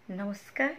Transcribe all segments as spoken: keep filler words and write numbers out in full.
नमस्कार।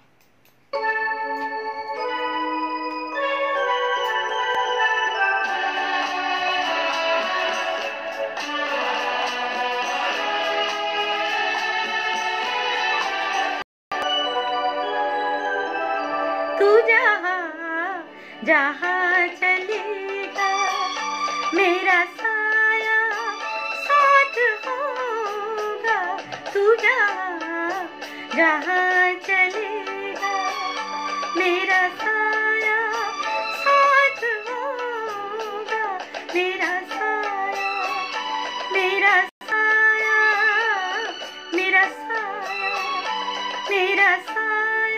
तू जहाँ जहाँ चलेगा मेरा साया साथ होगा। तू जहाँ जहाँ चलेगा मेरा साया साथ होगा। मेरा साया मेरा साया मेरा साया मेरा साया।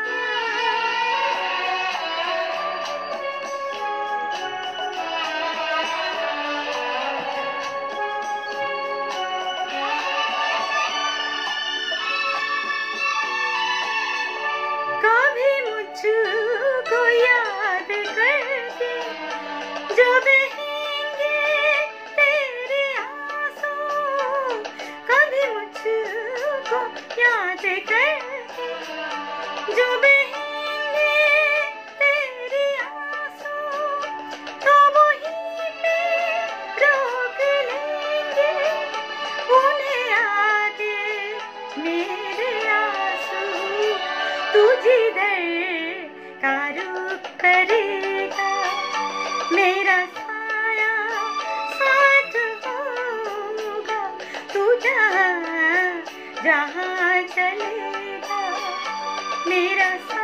कभी मुझको याद करके जो बहेंगे तेरे आंसू, कभी मुझको याद करके जो बहेंगे तेरे आंसू, तो वहीं पे रोक लेंगे उन्हें आगे मेरे आंसू। तू जिधर का रुख करेगा मेरा साया साथ होगा। तू जहाँ जहाँ चलेगा मेरा साया